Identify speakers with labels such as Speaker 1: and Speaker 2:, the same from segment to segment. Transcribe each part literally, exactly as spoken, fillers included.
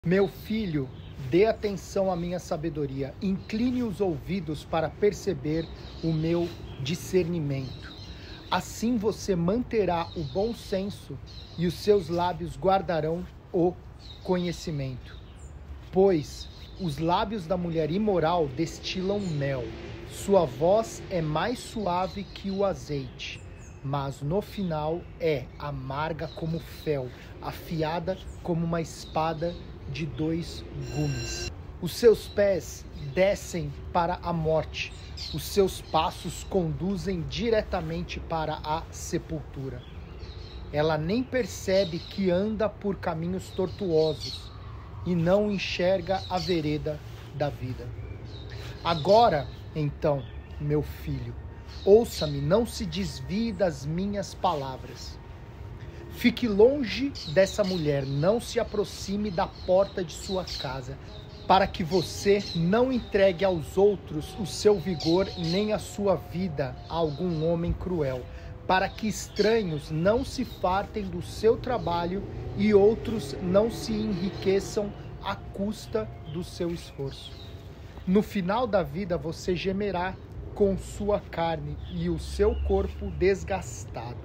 Speaker 1: Meu filho, dê atenção à minha sabedoria, incline os ouvidos para perceber o meu discernimento. Assim você manterá o bom senso e os seus lábios guardarão o conhecimento. Pois os lábios da mulher imoral destilam mel, sua voz é mais suave que o azeite, mas no final é amarga como fel, afiada como uma espada de dois gumes. Os seus pés descem para a morte, os seus passos conduzem diretamente para a sepultura. Ela nem percebe que anda por caminhos tortuosos e não enxerga a vereda da vida. Agora, então, meu filho, ouça-me, não se desvie das minhas palavras. Fique longe dessa mulher, não se aproxime da porta de sua casa, para que você não entregue aos outros o seu vigor, nem a sua vida a algum homem cruel, para que estranhos não se fartem do seu trabalho e outros não se enriqueçam à custa do seu esforço. No final da vida você gemerá com sua carne e o seu corpo desgastado.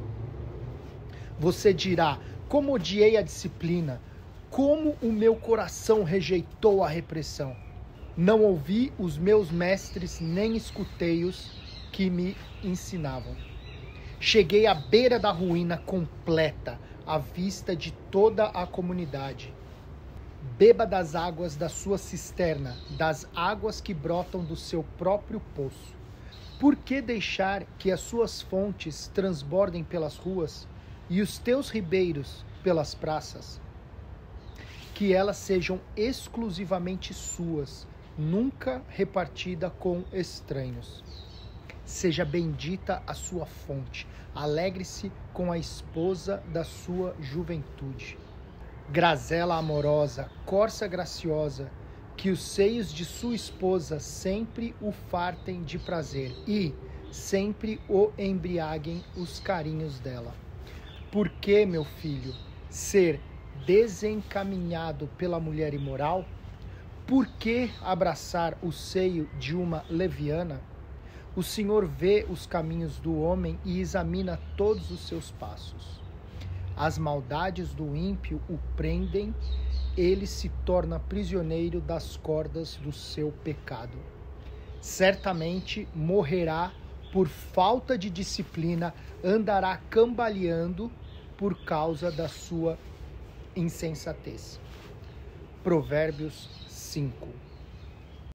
Speaker 1: Você dirá: como odiei a disciplina, como o meu coração rejeitou a repressão. Não ouvi os meus mestres, nem escutei-os que me ensinavam. Cheguei à beira da ruína completa, à vista de toda a comunidade. Beba das águas da sua cisterna, das águas que brotam do seu próprio poço. Por que deixar que as suas fontes transbordem pelas ruas e os teus ribeiros pelas praças? Que elas sejam exclusivamente suas, nunca repartida com estranhos. Seja bendita a sua fonte, alegre-se com a esposa da sua juventude. Grazela amorosa, corça graciosa, que os seios de sua esposa sempre o fartem de prazer e sempre o embriaguem os carinhos dela. Por que, meu filho, ser desencaminhado pela mulher imoral? Por que abraçar o seio de uma leviana? O Senhor vê os caminhos do homem e examina todos os seus passos. As maldades do ímpio o prendem, ele se torna prisioneiro das cordas do seu pecado. Certamente morrerá por falta de disciplina, andará cambaleando por causa da sua insensatez. Provérbios cinco.